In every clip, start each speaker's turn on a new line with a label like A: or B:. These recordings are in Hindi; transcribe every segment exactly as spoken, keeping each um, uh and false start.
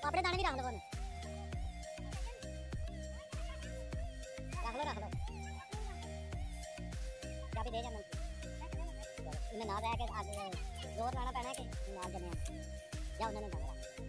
A: पापड़े दाने भी रख लो, रख लो रख लो चाबी दे जाना इन्हें ना रह के आज जोर लाना पैना है कि ना जने या उन्होंने जाना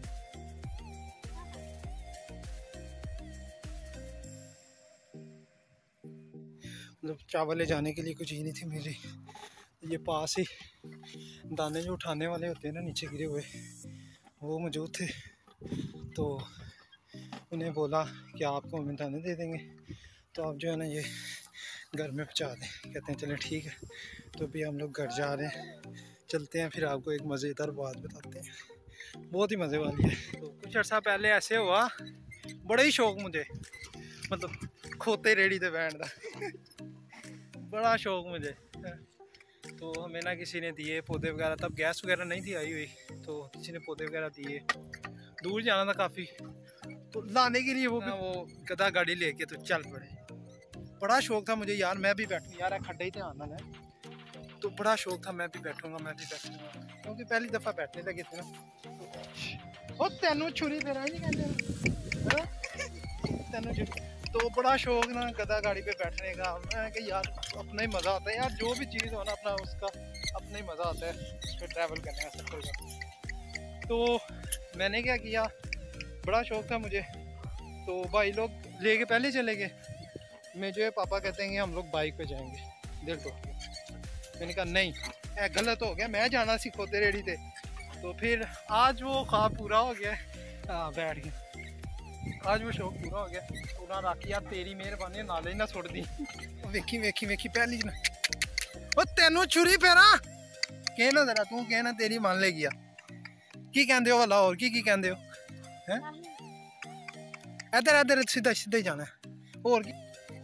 B: मतलब चावल ले जाने के लिए कुछ ही नहीं थी मेरी। ये पास ही दाने जो उठाने वाले होते हैं ना नीचे गिरे हुए, वो मौजूद थे, तो उन्हें बोला कि आपको हम दाने दे देंगे, तो आप जो है ना ये घर में पहुँचा दें। कहते हैं चलें ठीक है। तो अभी हम लोग घर जा रहे हैं, चलते हैं, फिर आपको एक मज़ेदार बात बताते हैं, बहुत ही मज़े वाली है। तो कुछ अर्सा पहले ऐसे हुआ, बड़ा ही शौक मुझे, मतलब खोते रेड़ी ते बैठ का बड़ा शौक मुझे। तो हमें ना किसी ने दिए पौधे वगैरह, तब गैस वगैरह नहीं थी आई हुई, तो किसी ने पौधे वगैरह दिए। दूर जाना था काफ़ी, तो लाने के लिए वो भी वो गधा गाड़ी लेके तो चल पड़े। बड़ा शौक था मुझे यार, मैं भी बैठूँ यार, खड्डे ही ध्यान ना है, तो बड़ा शौक था मैं भी बैठूँगा मैं भी बैठूँगा, क्योंकि पहली दफ़ा बैठने लगे थे ना। ओ तेनू छुरी फिर नहीं कहते तेनू छुरी, तो बड़ा शौक ना गधा गाड़ी पे बैठने का। मैं कि यार अपना ही मज़ा आता है यार, जो भी चीज़ हो ना अपना उसका अपना ही मज़ा आता है उस पर ट्रैवल करने का, सफर करने। तो मैंने क्या किया, बड़ा शौक था मुझे, तो भाई लोग लेके पहले चले गए। मैं जो है पापा कहते हैं कि हम लोग बाइक पे जाएंगे, दिल टूट गया। मैंने कहा नहीं ऐ गलत हो गया, मैं जाना सी खोते रेड़ी थे। तो फिर आज वो ख्वाब पूरा हो गया। हाँ बैठ गया, आज वो शौक पूरा हो गया। पूरा राखी यार तेरी मेहरबानी नाले ही ना सुट दी। वेखी वेखी वेखी पहली ना ओ तेनू छुरी फेरा कहना जरा, तू कहना तेरी मान ले गया की कहते हो भला, और की की कहते हो हैं? इधर इधर सीधा सीधा ही जाना है, और की।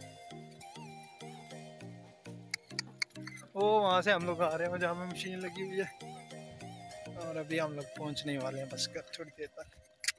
B: वो वहाँ से हम लोग आ रहे हैं जहाँ में मशीन लगी हुई है, और अभी हम लोग पहुँचने वाले हैं बस कर थोड़ी देर तक।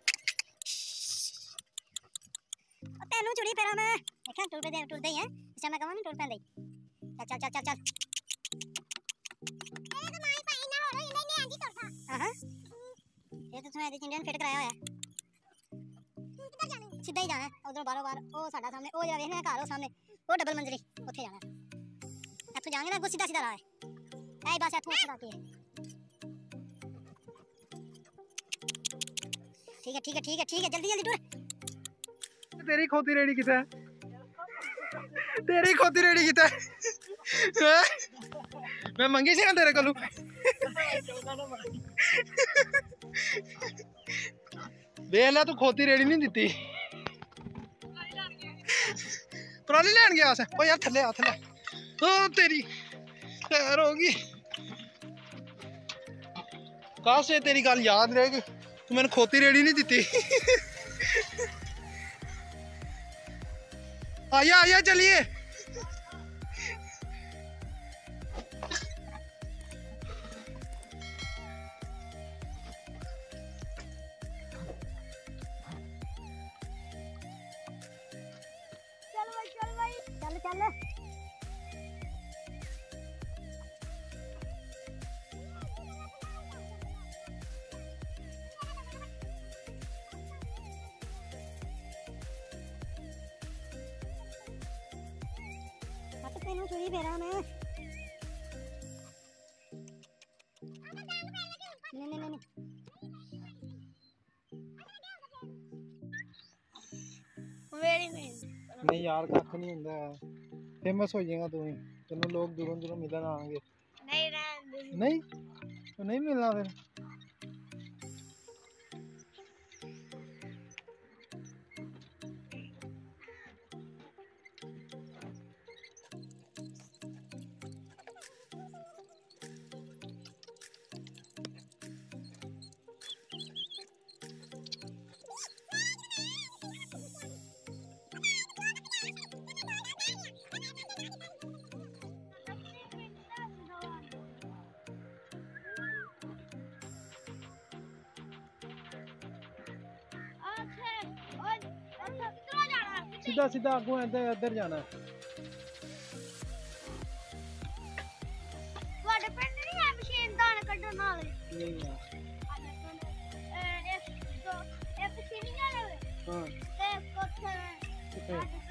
A: तेनू चुड़ी पेरा मैं देखा टूर पे दे टूर दे है इस मैं कहूं ना टूर पे दे चल चल चल चल चल ए तो माई पाई ना हो रही नहीं नहीं आंधी तोड़ता। हां ये तो तुम्हें इंडियन फिट कराया है, किधर जाना सीधा ही जाना है उधर बारो बार ओ साडा सामने ओ जरा देखना घर ओ सामने वो डबल मंजिली ओथे जाना है। तू जाएंगे ना गो सीधा सीधा रहा है ऐ बस इथों उतर आती है। ठीक है ठीक है ठीक है ठीक है जल्दी जल्दी टूर।
B: तेरी खोती रेड़ी किथे है, तेरी खोती रेड़ी किथे है? मैं मंगी सी ना तेरे कोलू देख ला, तू खोती रेड़ी नहीं दी पराली लैन गया ओ यार थले आ थले ओ तेरी खैर होगी। काश ये तेरी गल याद रहेगी, तू मैंने खोती रेड़ी नहीं दी। आया आया चलिए।
A: चल भाई चल भाई चल चल मत तेनू चुरी फेरा मैं नहीं नहीं नहीं
B: नहीं यार कख नहीं होंदा, फेमस हो जाएगा तू ही, तेनू लोग दूरों दूरों मिलन आएंगे। नहीं नहीं तो नहीं मिलना फिर। सीधा सीधा आगू इधर इधर जाना है।
A: ਤੁਹਾਡੇ ਪਿੰਡ ਨਹੀਂ ਹੈ ਮਸ਼ੀਨ ਦਾਣ ਕੱਢਣ ਵਾਲੀ?
B: नहीं यार
A: ਇੱਕ ਦੋ ਇੱਕ
B: हाँ कितने?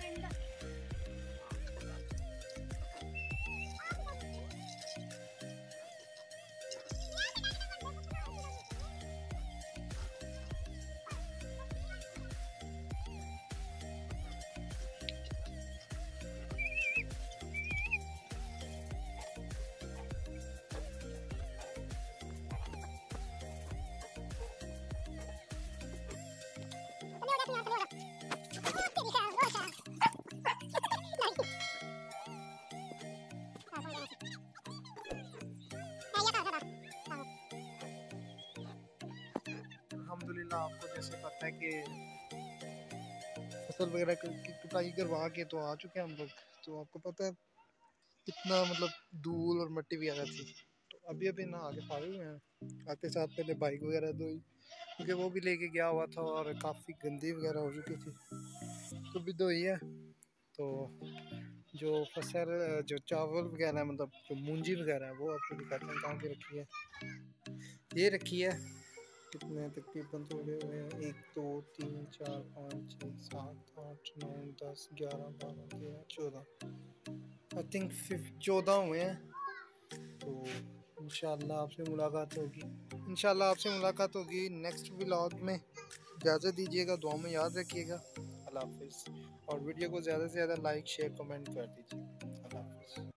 B: अल्हम्दुलिल्लाह आपको जैसे पता है कि फसल वगैरह की कटाई करवा के तो आ चुके हैं हम लोग। तो आपको पता है कितना मतलब धूल और मिट्टी वगैरह थी। तो अभी अभी ना आगे फारिग हुए हैं। आते साथ पहले बाइक वगैरह धोई क्योंकि वो भी लेके गया हुआ था और काफ़ी गंदी वगैरह हो चुकी थी, तो भी धोई है। तो जो फसल जो चावल वगैरह है मतलब जो मूंजी वगैरह है वो आपको दिखाते हैं कहाँ पे रखी है। ये रखी है, कितने तकरीबन थोड़े हुए हैं, एक दो तीन चार पाँच छः सात आठ नौ दस ग्यारह बारह तेरह चौदह, आई थिंक फिफ्थ चौदह हुए हैं। तो इंशाल्लाह आपसे मुलाकात होगी, इंशाल्लाह आपसे मुलाकात होगी नेक्स्ट व्लॉग में। इजाज़त दीजिएगा, दुआ में याद रखिएगा। अल्लाह हाफिज़। और वीडियो को ज़्यादा से ज़्यादा लाइक शेयर कमेंट कर दीजिए। अल्लाह हाफिज़।